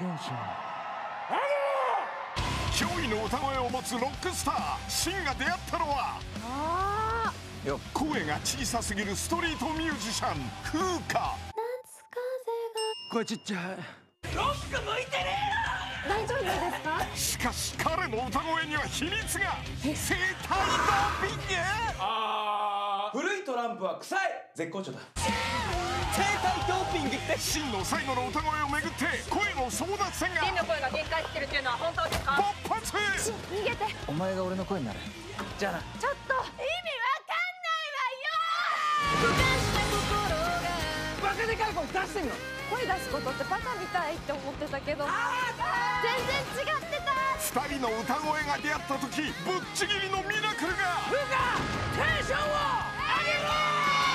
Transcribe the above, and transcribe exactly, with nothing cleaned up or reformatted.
テンション驚異の歌声を持つロックスターシンが出会ったのはあー声が小さすぎるストリートミュージシャン風花。 声ちっちゃい。 ロック向いてねー大丈夫ですか？ しかし彼の歌声には秘密が。生体ドーピング。 あー古いトランプは臭い。絶好調だ。生体ドーピングってシンの最後の歌声をめぐって声の争奪戦が。 シンの声が限界してるっていうのは本当ですか？ 勃発。 シン逃げて。 お前が俺の声になる。じゃあな。 ちょっと意味わかんないわよ。 バカでかい声出してみろ。 声出すことってバカみたいって思ってたけど全然違ってた。 二人の歌声が出会った時ぶっちぎりのミラクルが。 風花テンションを上げろ。